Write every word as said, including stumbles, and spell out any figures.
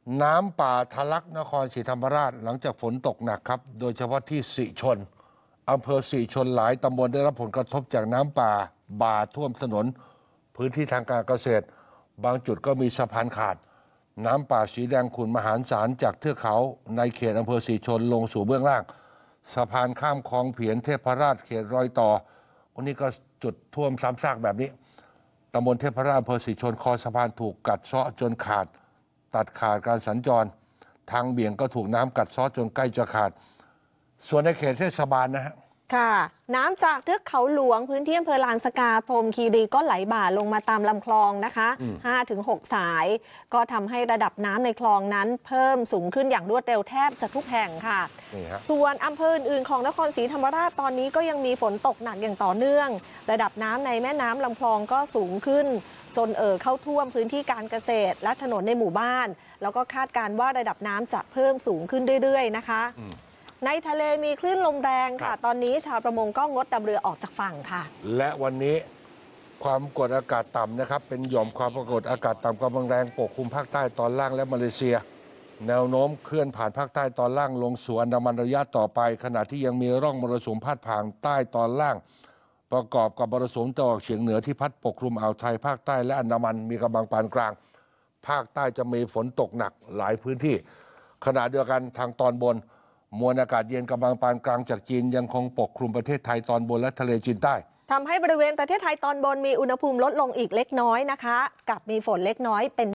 น้ำป่าทะลักนครศรีธรรมราชหลังจากฝนตกหนักครับโดยเฉพาะที่สิชนอำเภอสิชนหลายตำบลได้รับผลกระทบจากน้ำป่าบ่าท่วมถนนพื้นที่ทางการเกษตรบางจุดก็มีสะพานขาดน้ำป่าสีแดงขุ่นมหาศาลจากเทือกเขาในเขตอำเภอสิชนลงสู่เบื้องล่างสะพานข้ามคลองเผียนเทพราชเขตรอยต่อวันนี้ก็จุดท่วมซ้ำซากแบบนี้ตำบลเทพราชอำเภอสิชนคอสะพานถูกกัดเซาะจนขาดตัดขาดการสัญจรทางเบี่ยงก็ถูกน้ำกัดเซาะจนใกล้จะขาดส่วนในเขตเทศบาลนะฮะค่ะน้ำจากเทือกเขาหลวงพื้นที่อำเภอลานสกาพรหมคีรีก็ไหลบ่าลงมาตามลำคลองนะคะ ห้าถึงหก สายก็ทำให้ระดับน้ำในคลองนั้นเพิ่มสูงขึ้นอย่างรวดเร็วแทบจะทุกแห่งค่ะส่วนอำเภออื่นๆของนครศรีธรรมราชตอนนี้ก็ยังมีฝนตกหนักอย่างต่อเนื่องระดับน้ำในแม่น้ำลำคลองก็สูงขึ้นจนเอ่อเข้าท่วมพื้นที่การเกษตรและถนนในหมู่บ้านแล้วก็คาดการณ์ว่าระดับน้ำจะเพิ่มสูงขึ้นเรื่อยๆนะคะในทะเลมีคลื่นลมแรงค่ะตอนนี้ชาวประมงก็งดนำเรือออกจากฝั่งค่ะและวันนี้ความกดอากาศต่ำนะครับเป็นหย่อมความกดอากาศต่ำกำลังแรงปกคลุมภาคใต้ตอนล่างและมาเลเซียแนวโน้มเคลื่อนผ่านภาคใต้ตอนล่างลงสู่อันดามันระยะต่อไปขณะที่ยังมีร่องมรสุมพาดผ่านใต้ตอนล่างประกอบกับมรสุมตะวันออกเฉียงเหนือที่พัดปกคลุมอ่าวไทยภาคใต้และอันดามันมีกำลังปานกลางภาคใต้จะมีฝนตกหนักหลายพื้นที่ขณะเดียวกันทางตอนบนมวลอากาศเย็นกำลังปานกลางจากจีนยังคงปกคลุมประเทศไทยตอนบนและทะเลจีนใต้ทำให้บริเวณประเทศไทยตอนบนมีอุณหภูมิลดลงอีกเล็กน้อยนะคะกับมีฝนเล็กน้อยเป็น